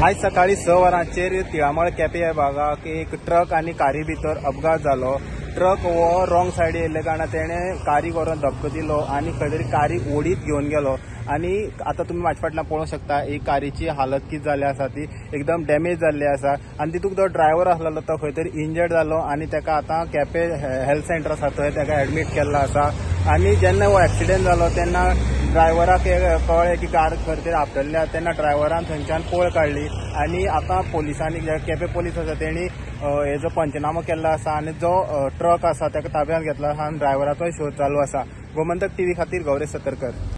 आज सकाळी 6 वरांचेर तिळामळ केपें ह्या भागाक एक ट्रक आनी कारी भितर अपघात जालो। ट्रक हो रॉंग सायडीन येयल्ले कारणान तेणें कारीक व्हरून धक्को दिलो आनी खंय तरी कारीक ओडीत घेवन गेलो। आनी आतां तुमी म्हाज्या फाटल्यान पळोवंक शकता ही कारीची हालत कितें जाल्ली आसा ती एकदम डॅमेज जाल्ली आसा आनी तितूंत जो ड्रायव्हर आसलेलो तो खंय तरी इंजर्ड जालो आनी ताका आतां केपें हेल्थ सेंटर आसा थंय ताका एडमीट केल्लो आसा। आनी जेन्ना हो एक्सिडेंट जालो तेन्ना ड्रायव्हराक कळ्ळें की कार खंय तरी आपटल्ल्या तेन्ना ड्रायव्हरान थंयच्यान पळ काडली आनी आतां पुलिसांनी केपें पुलीस आसा तेणी हेजो पंचनामो केल्लो आसा आनी जो ट्रक आसा ताका ताब्यांत घेतला आसा आनी ड्रायव्हराचोय शोध चालू आसा। गोमंतक टीव्ही खातीर गौरेश सतरकर।